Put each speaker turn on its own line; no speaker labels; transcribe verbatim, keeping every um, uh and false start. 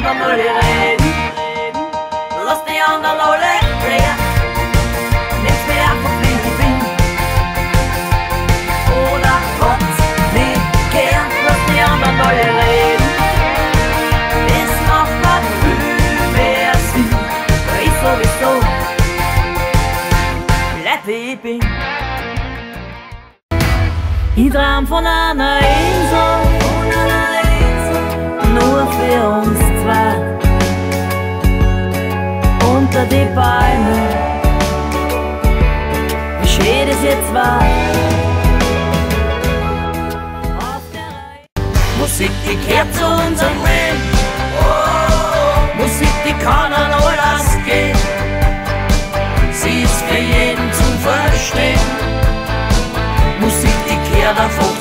anderen mal reden. Lass die anderen alle reden. Nimm's mir einfach wie ich bin. Oder Gott nicht gern, lass die anderen alle reden. Es macht grad viel mehr Sinn, weil ich sowieso bleib wie ich bin. Ich traum von einer Insel, nur für uns zwei. Unter die Bäume, wie schön es jetzt war. Musik, die kehrt zu unserem Leben. Musik, die kann an alles gehen. Sie ist für jeden zum Verstehen. Musik, die kehrt auf uns.